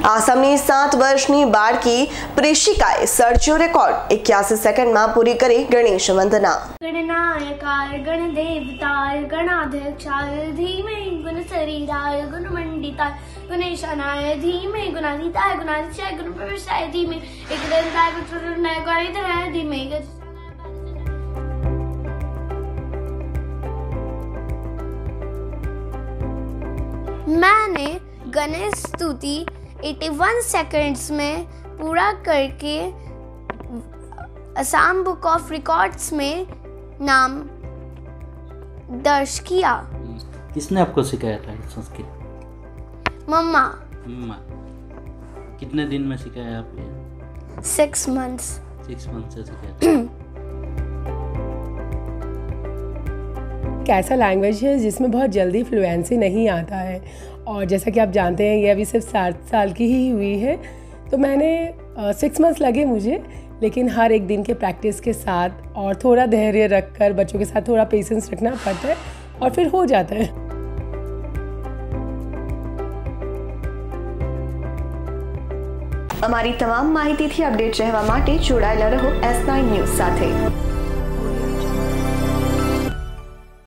આસામની 7 વર્ષની બાળકી પ્રેષિકાએ સર્જ્યો રેકોર્ડ 81 સેકન્ડમાં પૂરી કરી ગણેશ વંદના। गणनायकाय गणदेवताय गणाध्यक्षाय धीमहि गुणशरीराय गुणमण्डिताय गणेशानाय धीमहि गुणातीताय गुणाधीशाय गुणप्रविष्टाय धीमहि एकदन्ताय गुणप्रविष्टाय गणिताय धीमहि। मैंने गणेश स्तुति 81 सेकंड्स में पूरा करके असम बुक ऑफ रिकॉर्ड्स में नाम दर्ज किया। किसने आपको सिखाया था संस्कृत? मम्मा। मम्मा। कितने दिन में सिखाया आपने? 6 मंथ्स। 6 मंथ से सिखाया। ऐसा लैंग्वेज है जिसमें बहुत जल्दी फ्लुएंसी नहीं आता है, और जैसा कि आप जानते हैं ये अभी सिर्फ 7 साल की ही हुई है, तो मैंने 6 मंथ्स लगे मुझे, लेकिन हर एक दिन के प्रैक्टिस के साथ और थोड़ा धैर्य रखकर बच्चों के साथ थोड़ा पेशेंस रखना पड़ता है और फिर हो जाता है। અમારી તમામ માહિતીથી અપડેટ રહેવા માટે જોડાયેલા રહો S9 ન્યૂઝ સાથે।